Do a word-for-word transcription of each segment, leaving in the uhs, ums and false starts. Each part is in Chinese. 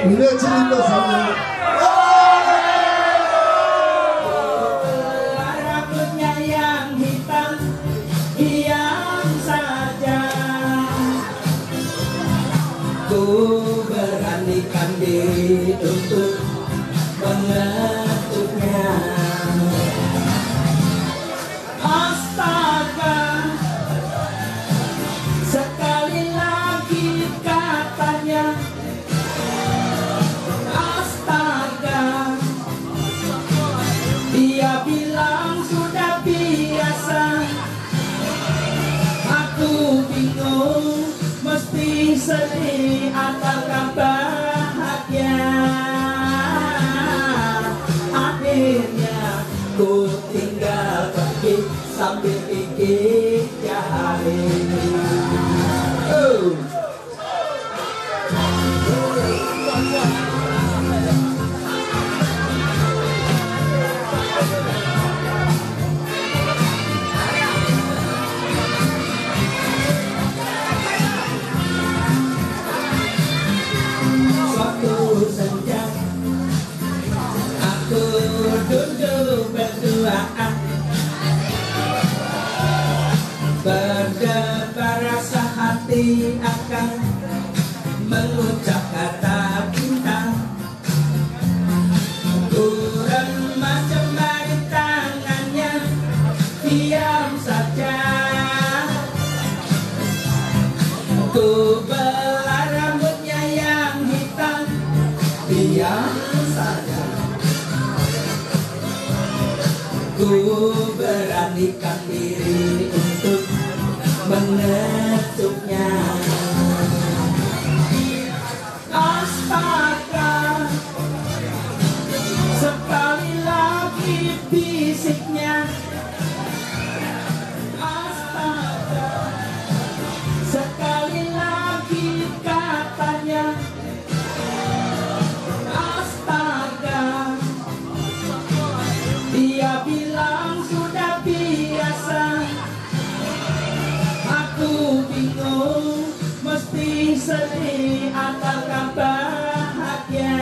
娱乐精英的成员。 Ku beranikan diri untuk mengetuknya. Astaga, sekali lagi katanya. Astaga, dia bilang sudah biasa. Aku bingung mesti sedih ataukah bahagia. Akhirnya ku tinggal pergi sambil pikir jari. Oh. Berdebar rasa hati akan mengucap kata cinta. Ku remas jemari tangannya, diam saja. Ku belah rambutnya yang hitam, diam saja. Ku beranikan diri untuk mengetuknya. Astaga, sekali lagi bisiknya. Astaga, sekali lagi katanya. Astaga, dia bilang sudah biasa. Aku bingung mesti sedih ataukah bahagia.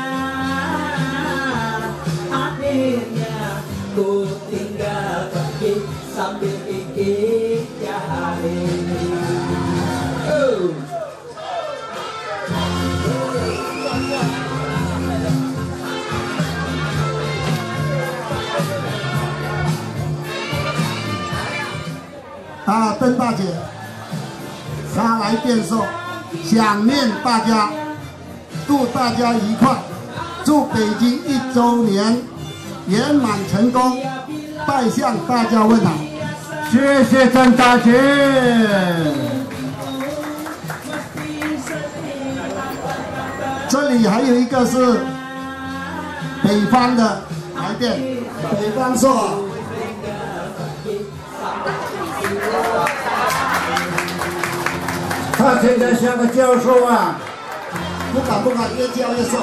Akhirnya ku tinggal pergi sambil pikir jari. Oh. 啊，邓大姐，她来变瘦，想念大家，祝大家愉快，祝北京一周年圆满成功，拜向大家问好，谢谢邓大姐。这里还有一个是北方的来电，北方说。 他现在像个教授啊， 不敢不敢，越教越瘦。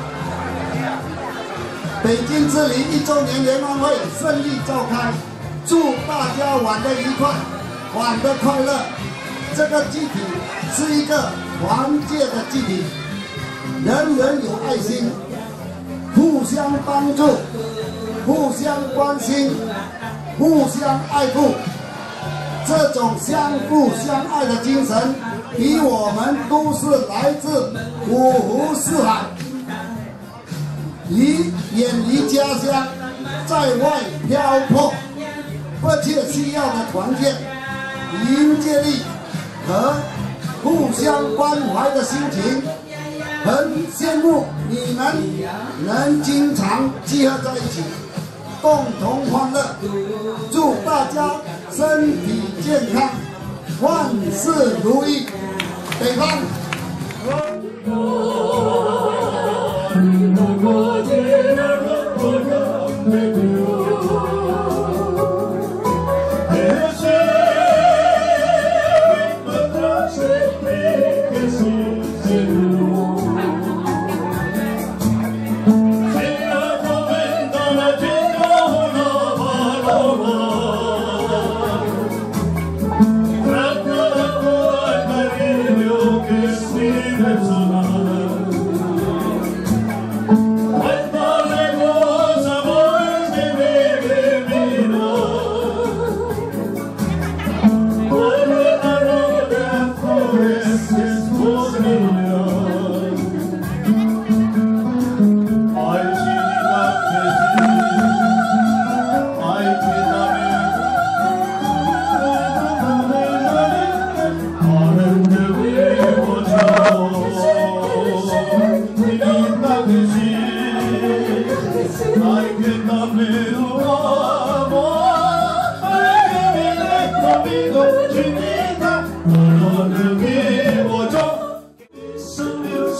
北京之旅一周年联欢会顺利召开，祝大家玩得愉快，玩得快乐。这个集体是一个团结的集体，人人有爱心，互相帮助，互相关心，互相爱护。这种相互相爱的精神。 比我们都是来自五湖四海，离远离家乡，在外漂泊，迫切需要的团结、凝结力和互相关怀的心情，很羡慕你们能经常集合在一起，共同欢乐。祝大家身体健康，万事如意。 北方。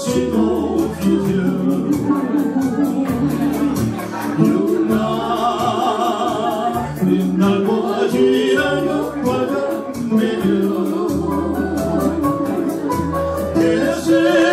心中追求。有那有那过去的有我的没有，也是。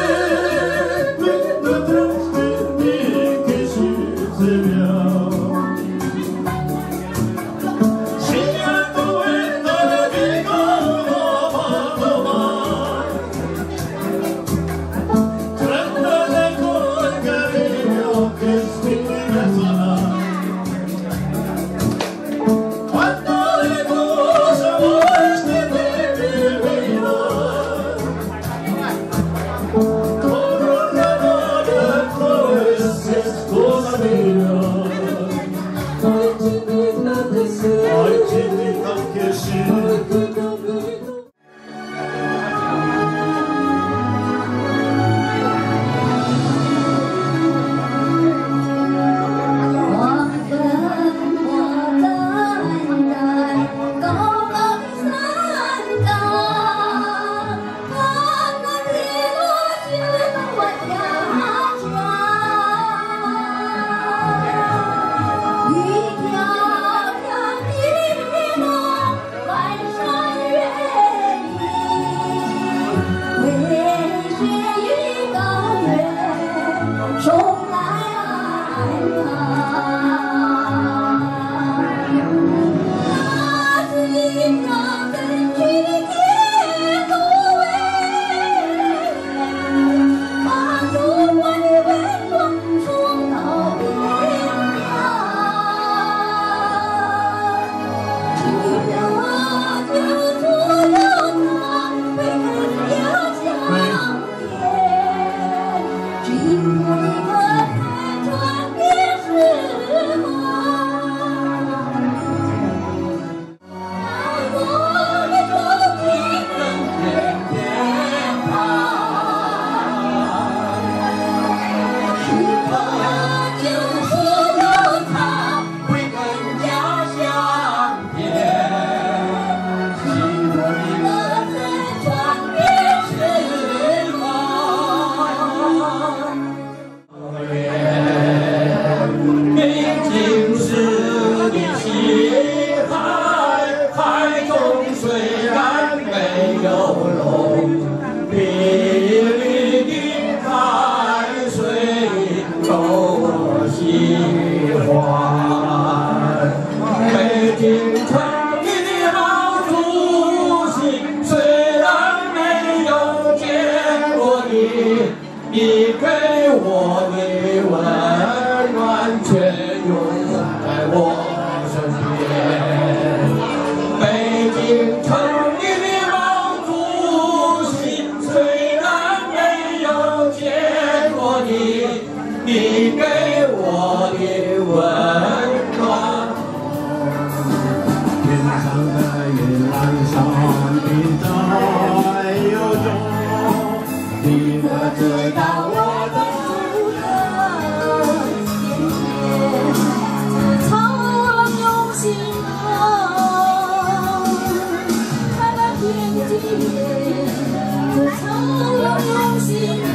你给我的温暖，却永在我身边。北京城里的毛主席，虽然没有见过你，你给我的温暖。 天上的云蓝上的太有种。 你可知道我的主人？ 自常用心啊，开了天地，自常用心。